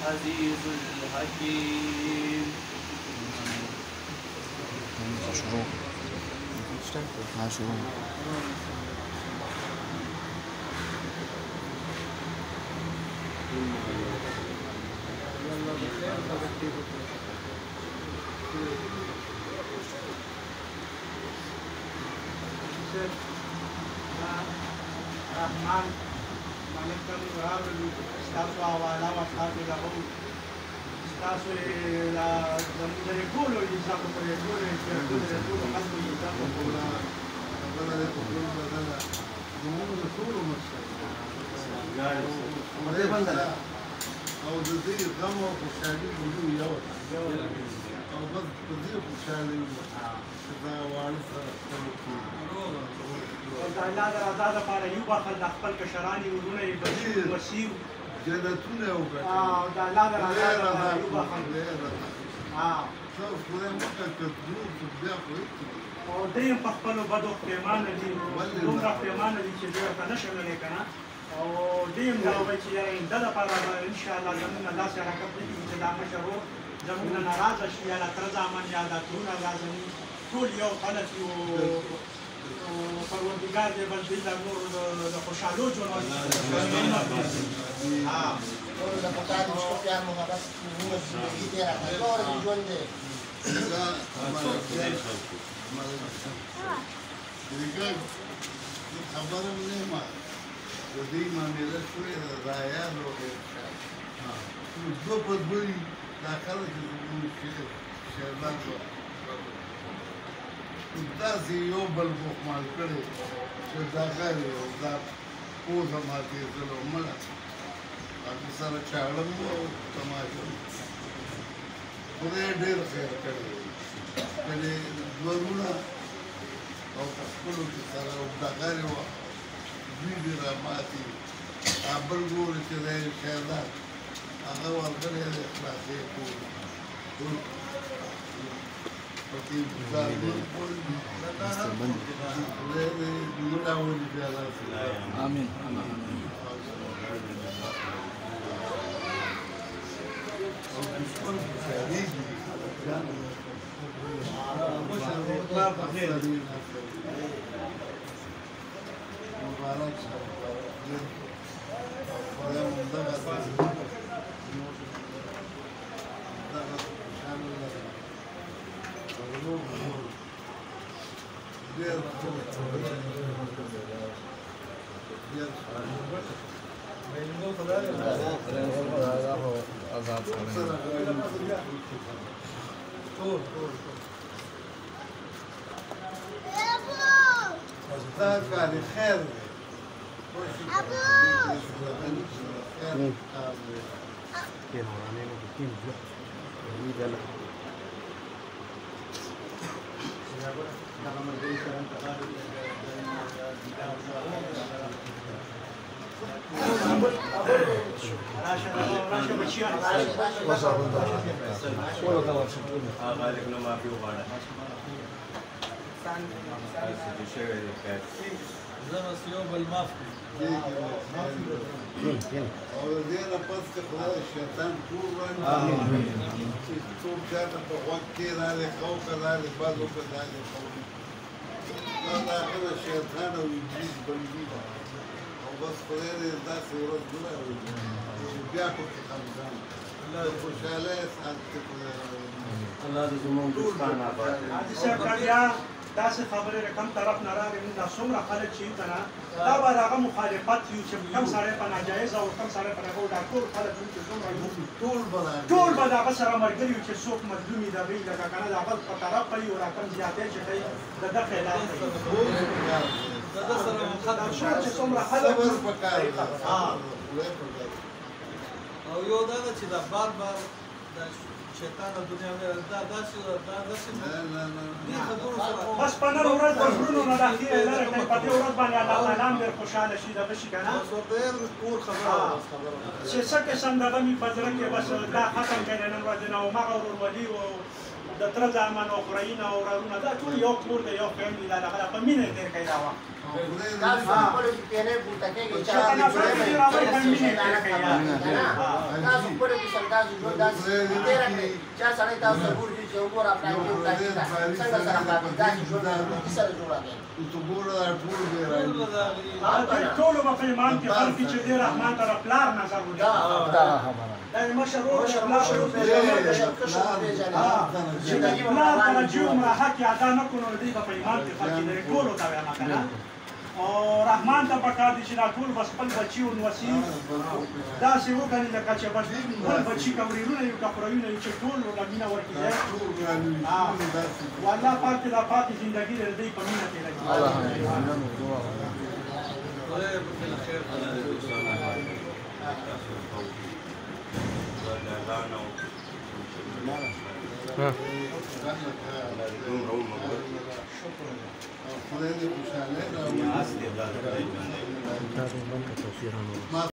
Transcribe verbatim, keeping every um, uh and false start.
العزيز الحكيم. شروع مع شروع رحمان مالک الغراب استاسو حواله او استاسو له استاسو له زموږ د ټولو حساب پرې ټولو چې ټولو د ټولو خلکو حساب وکړه هغه د ټولو بدله زموږ د ټولو مشکل او د دې غم او خوشحالي موږ یو او بس په دې خوشحالي چې دا واړه سره او د الله د رضا دپاره یو بخل د خپل کشران یې ورونه یې بشیر وسیو جنتونه وګټل او د الله د رضا دپاره یو بخل او دوی په خپلو بدو پښیمانه دي دومره پښیمانه دي چې دوی ورته نه شي ویلی که نه او دوی هم دا وایي چې یاره د دپاره به انشاءالله زموږ نه داسې حرکت نه کېږي چې دا مشر ورور زموږ نه ناراضه شي یا د تره زامن یا د ترونه دا زموږ ټول یو خلک یو پروردګار دې بل دوی ته نور د خوشحالو ژوند نور د پتا د شپو پیار محبت موږ زندګي تېره کړه نور د ژوند دی خبره نه ما د دې معامله شوې ده رایانو دو په دوی دا خلک زموږ شهربان داسې یو بل بخمال کړی چې دا غیر او دا پوزه ماتېدل او مړه هغه سره چاړه مو او تماشه خدای ډېر خیر کړی کله دوه وروڼه او په خپلو کې سره او دا غیر وه دوی دې راماتې بل ګوري چې دی شهردار هغه ورغلی دی خلاصې ټول آمين خير او دې نه پس ته خدای شیطان ټول باندې چې څوک چاته په غوږ کې راغلی خو که راغلی بد وکړه راغلی خو دا د هغه شیطان او ابلیس بندي ده او بس خدای دې داسې ورځ نه راوړي چې بیا پکې خفګان د خوشحالۍ ساعت کې خدای راوړي الله دې زموږ دوستان آباد کړي داسې خبرې د کوم طرف نه راغلې موږ دا څومره خلک چې یو که نه دا به د هغه مخالفت یو چې کوم سړی په ناجایزه او کوم سړی په هغه دا ټول خلک یو چې څومره یو ټول به د هغه سره ملګري یو چې څوک مظلوم وي د هغوی لکه که نه د هغه په طرف به یو را کوم زیاتی چې دی د ده خلاف چې څومره خلک او یو دا ده چې دا بار بار شیطان د دنیا دا داسې دا داسې دې خبرو سره بس په نن ورځ د زړونو نه دا خیره لرې کوي په دې ورځ باندې الله تعالی هم ډېر خوشحاله شي دغه شي که نه چې څه قسم دغه مې په زړه کې بس دا ختم کړی نن ورځ نه او مغه ورورولي او د تره زامن او خوریین او ورورونه دا ټول یو کور دی یو فیملي دا دغه په مینه یې تېر کړی دا وخت تاسو خپلو کې پېنۍ پورته کېږئ چې تاسو خپلو کې سلام داسې ژوند داسې تېره کړئ چا سړی تاسو ته ګوري چې وګوره پلان کې دا کېده څنګه سره پاتې داسې ژوند روغتي سره جوړه کړئ تو ګوره دا ټول دی راځي ټولو به په ایمان کې خلک چې دی رحمان ته پلار نظر وکړي دا دا خبره دا مشر ورور مشر پلار مشر مشر کشر پیژنه چې د پلار توجه عمره حق ادا نه کړو دی په ایمان کې خلک دی ټولو ته وایم کنه او رحمان ته پکار دي چې دا ټول بس خپل بچي او نوسي داسې وکړي لکه چې بس خپل بچي کورونه یو کپړونه یو چې ټول ورته مینه ورکړي والله پاک دې دا پاتې ژوندګي دې په مینه کې راځي خدای دې خوشاله